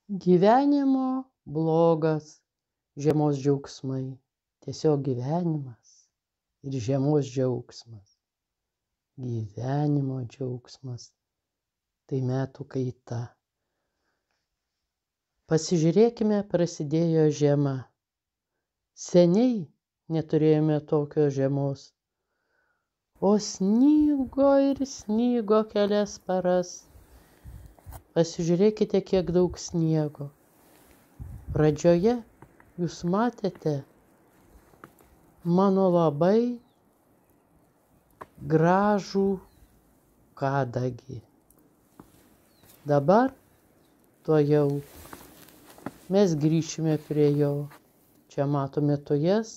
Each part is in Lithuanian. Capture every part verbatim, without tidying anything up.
Gyvenimo blogas žiemos džiaugsmai. Tiesiog gyvenimas ir žiemos džiaugsmas. Gyvenimo džiaugsmas tai metų kaita. Pasižiūrėkime, prasidėjo žiema. Seniai neturėjome tokios žiemos. O snygo ir snygo kelias paras. Pasižiūrėkite, kiek daug sniego. Pradžioje jūs matėte mano labai gražų kadagį. Dabar tuojau mes grįšime prie jo. Čia matome tujas,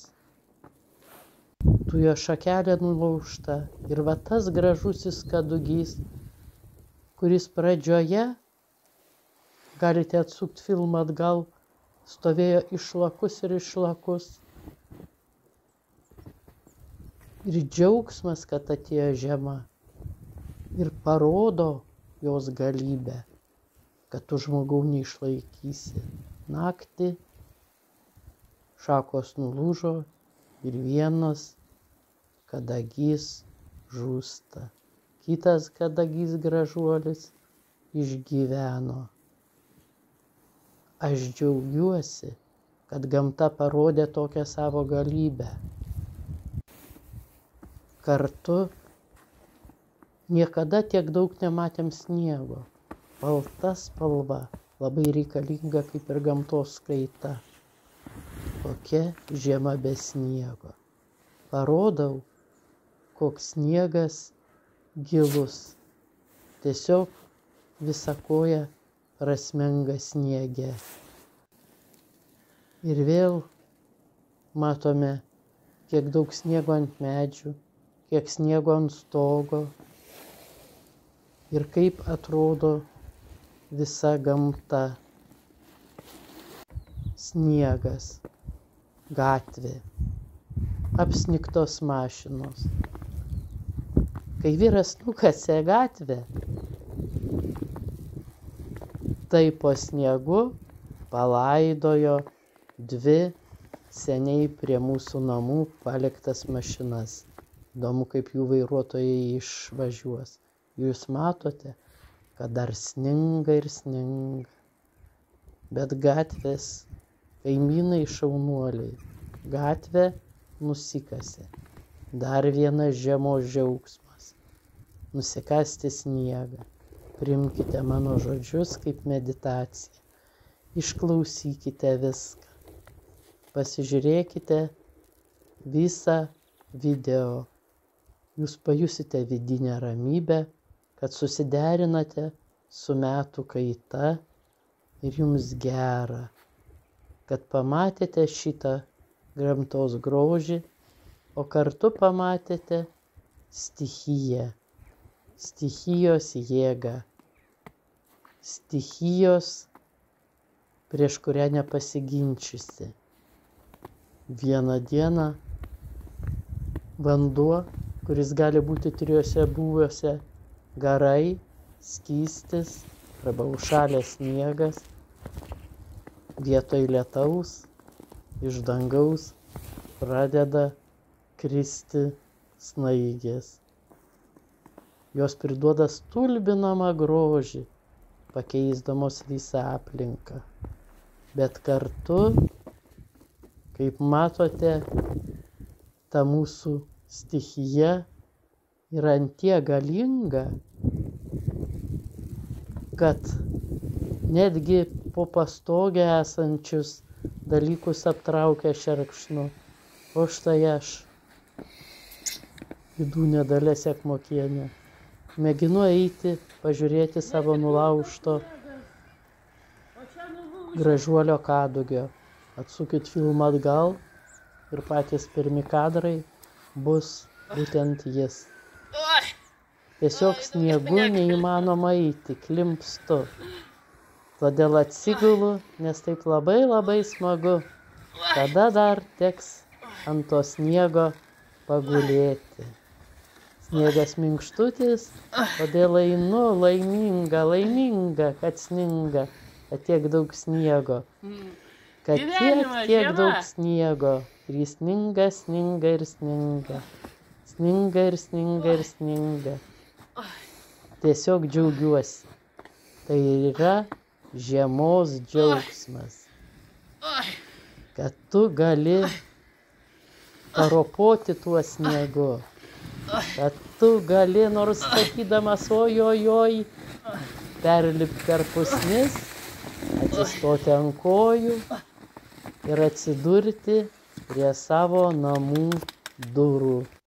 tujo šakelė nulaužta ir va tas gražusis kadugys, kuris pradžioje, galite atsukti filmą atgal, stovėjo išlakus ir išlakus. Ir džiaugsmas, kad atėjo žiema ir parodo jos galybę, kad tu žmogau neišlaikysi. Naktį šakos nulūžo ir vienas kadagys žūsta. Kitas kadagys gražuolis išgyveno. Aš džiaugiuosi, kad gamta parodė tokią savo galybę. Kartu niekada tiek daug nematėm sniego. Balta spalva labai reikalinga kaip ir gamtos kaita. Kokia žiema be sniego. Parodau, koks sniegas gilus. Tiesiog visa koja prasmenga sniege. Ir vėl matome, kiek daug sniego ant medžių, kiek sniego ant stogo ir kaip atrodo visa gamta. Sniegas, gatvė, apsnigtos mašinos. Kai vyras nukasė gatvę, tai po sniegu palaidojo dvi seniai prie mūsų namų paliktas mašinas. Įdomu, kaip jų vairuotojai išvažiuos. Jūs matote, kad dar sninga ir sninga. Bet gatvės kaimynai šaunuoliai. Gatvė nusikasė. Dar vienas žiemos džiaugsmas. Nusikasti sniegą. Priimkite mano žodžius kaip meditaciją. Išklausykite viską. Pasižiūrėkite visą video. Jūs pajusite vidinę ramybę, kad susiderinate su metų kaita ir jums gera, kad pamatėte šitą gamtos grožį, o kartu pamatėte stichiją. Stichijos jėgą, stichijos, prieš kurią nepasiginčysi. Vieną dieną vanduo, kuris gali būti trijose būviuose: garai, skystis arba užšalęs sniegas, vietoj lietaus iš dangaus pradeda kristi snaigės. Jos priduoda stulbinamą grožį, pakeisdamos visą aplinką. Bet kartu, kaip matote, ta mūsų stichija yra ant tiek galinga, kad netgi po pastogę esančius dalykus aptraukia šerkšnu. O štai aš, Vidūnė Dalia Sekmokienė, mėginu eiti, pažiūrėti savo nulaužto gražuolio kadugio. Atsukit filmą atgal ir patys pirmi kadrai bus būtent jis. Tiesiog sniegu neįmanoma eiti, klimpstu. Todėl atsigulu, nes taip labai labai smagu. Tada dar teks ant to sniego pagulėti. Sniegas minkštutis, todėl einu laiminga, laiminga, kad sninga. kad tiek daug sniego. Mm. Kad tiek, Gyvenimas, tiek žiema. daug sniego. Ir jis sninga, sninga ir sninga. Sninga ir sninga ir sninga. Tiesiog džiaugiuosi. Tai yra žiemos džiaugsmas. Oi. Kad tu gali paropoti tuo sniegu. Kad tu gali, nors sakydamas oj, oj, oj, perlipti per pusnis, atsistoti ant kojų ir atsidurti prie savo namų durų.